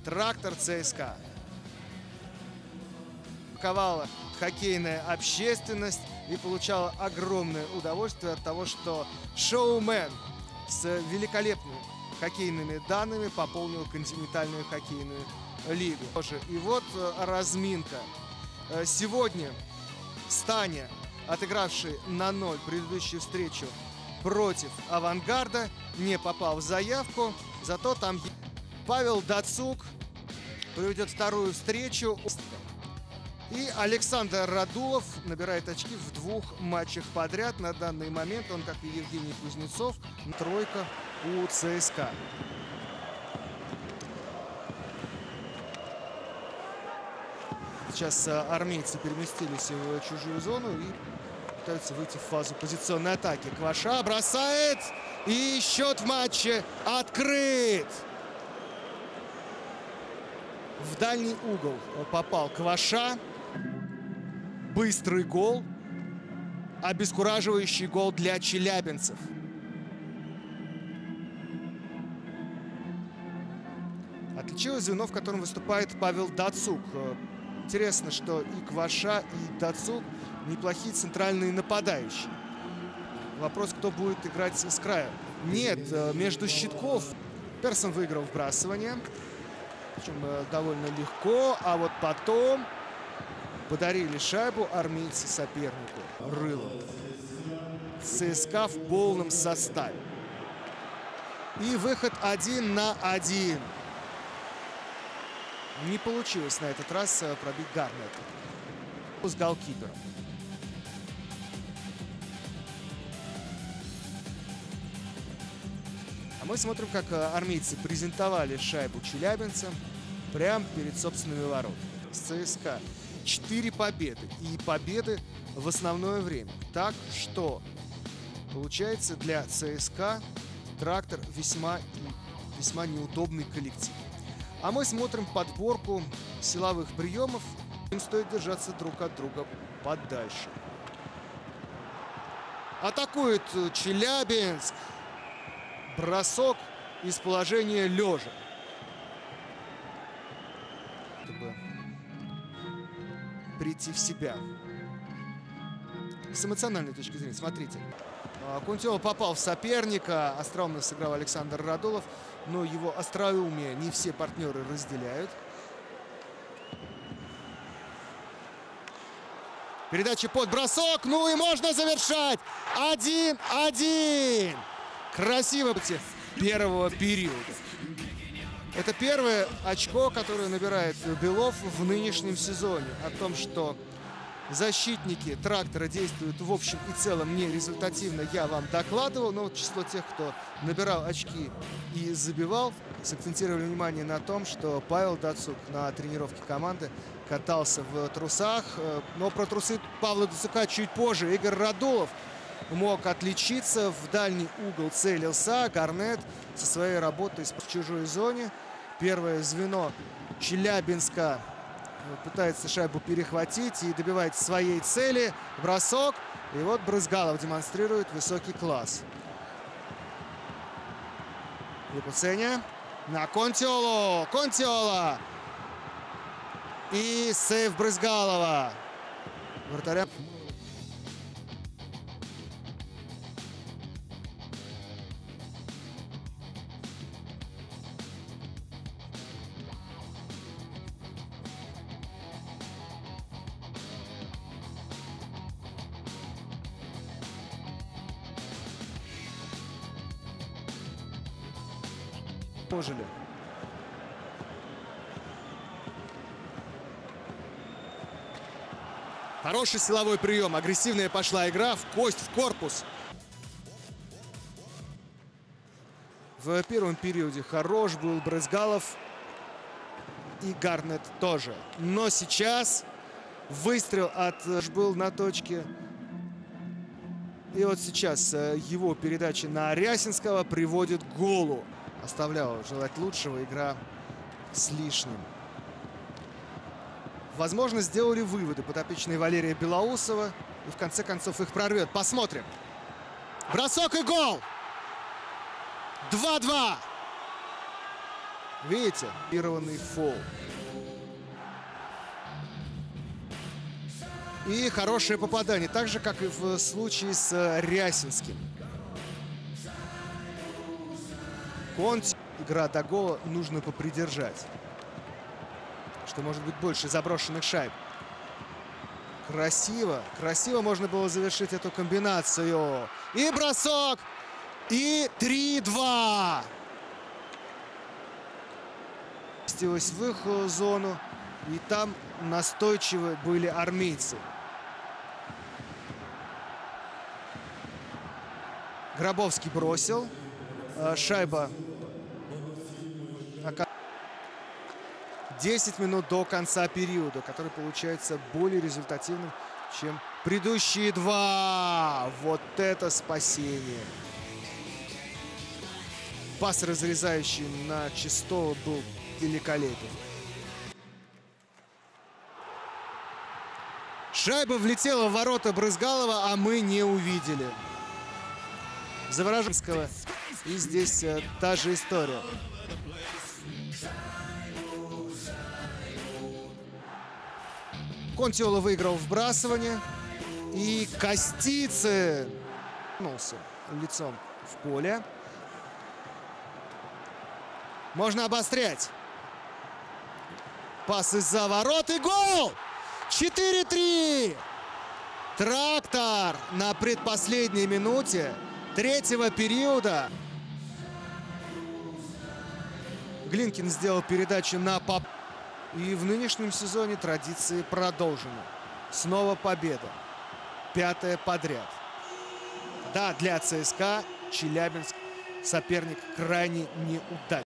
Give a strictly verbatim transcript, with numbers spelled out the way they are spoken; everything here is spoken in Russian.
Трактор ЦСКА. Ковала хоккейная общественность и получала огромное удовольствие от того, что шоумен с великолепными хоккейными данными пополнил континентальную хоккейную лигу. И вот разминка. Сегодня Станя, отыгравший на ноль предыдущую встречу против «Авангарда», не попал в заявку, зато там Павел Дацук проведет вторую встречу. И Александр Радулов набирает очки в двух матчах подряд. На данный момент он, как и Евгений Кузнецов, тройка у ЦСКА. Сейчас армейцы переместились в чужую зону и пытаются выйти в фазу позиционной атаки. Кваша бросает, и счет в матче открыт. В дальний угол попал Кваша. Быстрый гол. Обескураживающий гол для челябинцев. Отличилось звено, в котором выступает Павел Дацук. Интересно, что и Кваша, и Дацук неплохие центральные нападающие. Вопрос, кто будет играть с края. Нет, между щитков Персон выиграл вбрасывание. Причем довольно легко. А вот потом подарили шайбу армейцы сопернику рылом. ЦСКА в полном составе. И выход один на один. Не получилось на этот раз пробить Гарнета с голкипером. А мы смотрим, как армейцы презентовали шайбу челябинцам прямо перед собственными воротами. ЦСКА четыре победы. И победы в основное время. Так что получается для ЦСКА Трактор весьма, весьма неудобный коллектив. А мы смотрим подборку силовых приемов. Им стоит держаться друг от друга подальше. Атакует Челябинск. Бросок из положения лежа. Чтобы прийти в себя. С эмоциональной точки зрения, смотрите. Кунтиол попал в соперника. Остроумно сыграл Александр Радулов. Но его остроумие не все партнеры разделяют. Передача под бросок. Ну и можно завершать. один-один. Красиво первого периода. Это первое очко, которое набирает Белов в нынешнем сезоне. О том, что защитники Трактора действуют в общем и целом не результативно, я вам докладывал. Но вот число тех, кто набирал очки и забивал, сакцентировали внимание на том, что Павел Дацук на тренировке команды катался в трусах. Но про трусы Павла Дацука чуть позже. Игорь Радулов мог отличиться. В дальний угол целился. Гарнет со своей работой в чужой зоне. Первое звено Челябинска пытается шайбу перехватить и добивается своей цели. Бросок. И вот Брызгалов демонстрирует высокий класс. Якуценя на Контиолу. Контиола. И сейв Брызгалова. Вратаря. Пожили. Хороший силовой прием. Агрессивная пошла игра. В кость, в корпус. В первом периоде хорош был Брызгалов. И Гарнет тоже. Но сейчас выстрел от был на точке. И вот сейчас его передача на Рясинского приводит к голу. Оставляла желать лучшего, игра с лишним. Возможно, сделали выводы подопечные Валерия Белоусова. И в конце концов их прорвет. Посмотрим. Бросок и гол! два-два. Видите? Ированный фол. И хорошее попадание, так же, как и в случае с Рясинским. Конти. Игра до гола, нужно попридержать. Что может быть больше заброшенных шайб. Красиво, красиво можно было завершить эту комбинацию. И бросок! И три-два. Спустилась в их зону. И там настойчивы были армейцы. Гробовский бросил. Шайба. десять минут до конца периода, который получается более результативным, чем предыдущие два. Вот это спасение. Пас, разрезающий на Чистого, был великолепен. Шайба влетела в ворота Брызгалова, а мы не увидели. Завороженского. И здесь э, та же история. Контиоло выиграл вбрасывание. И Костицын лицом в поле. Можно обострять. Пас из-за ворот и гол! четыре-три! Трактор на предпоследней минуте третьего периода. Глинкин сделал передачу на Поп. И в нынешнем сезоне традиции продолжены. Снова победа. Пятая подряд. Да, для ЦСКА Челябинск соперник крайне неудачный.